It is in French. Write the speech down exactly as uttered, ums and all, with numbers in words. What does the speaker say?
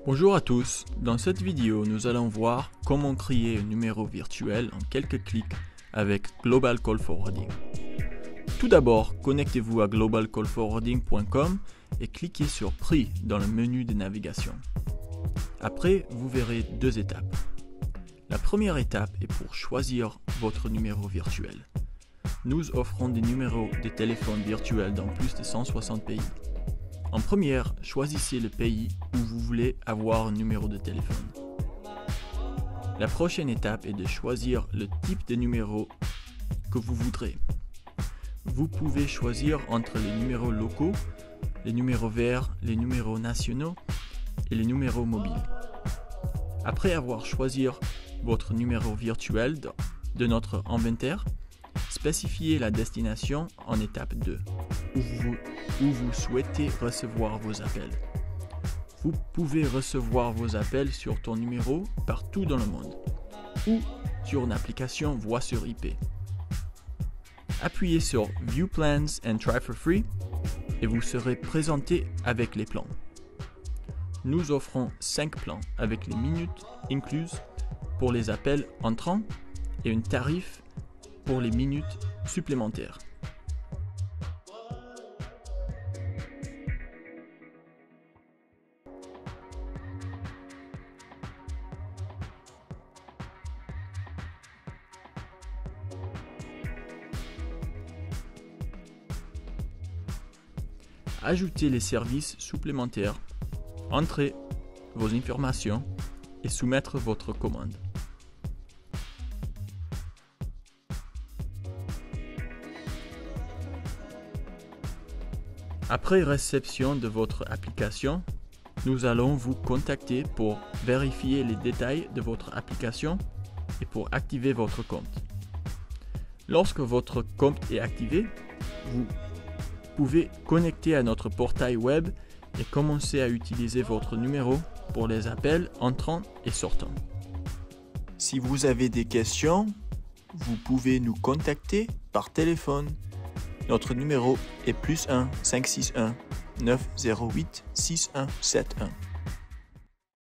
Bonjour à tous, dans cette vidéo nous allons voir comment créer un numéro virtuel en quelques clics avec Global Call Forwarding. Tout d'abord, connectez-vous à global call forwarding point com et cliquez sur Prix dans le menu de navigation. Après, vous verrez deux étapes. La première étape est pour choisir votre numéro virtuel. Nous offrons des numéros de téléphone virtuels dans plus de cent soixante pays. En première, choisissez le pays où vous voulez avoir un numéro de téléphone. La prochaine étape est de choisir le type de numéro que vous voudrez. Vous pouvez choisir entre les numéros locaux, les numéros verts, les numéros nationaux et les numéros mobiles. Après avoir choisi votre numéro virtuel de notre inventaire, spécifiez la destination en étape deux, où vous, où vous souhaitez recevoir vos appels. Vous pouvez recevoir vos appels sur ton numéro partout dans le monde, ou sur une application voix sur I P. Appuyez sur View Plans and Try for Free et vous serez présenté avec les plans. Nous offrons cinq plans avec les minutes incluses pour les appels entrants et un tarif pour les minutes supplémentaires. Ajoutez les services supplémentaires, entrez vos informations et soumettre votre commande. Après réception de votre application, nous allons vous contacter pour vérifier les détails de votre application et pour activer votre compte. Lorsque votre compte est activé, vous pouvez connecter à notre portail web et commencer à utiliser votre numéro pour les appels entrants et sortants. Si vous avez des questions, vous pouvez nous contacter par téléphone. Notre numéro est plus un cinq six un neuf zéro huit six un sept un.